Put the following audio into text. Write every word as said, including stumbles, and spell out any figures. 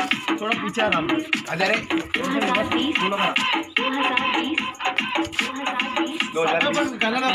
थोड़ा पीछे आराम से अरे दो हजार बीस बोलो ना दो हजार बीस दो हजार बीस दो हजार बीस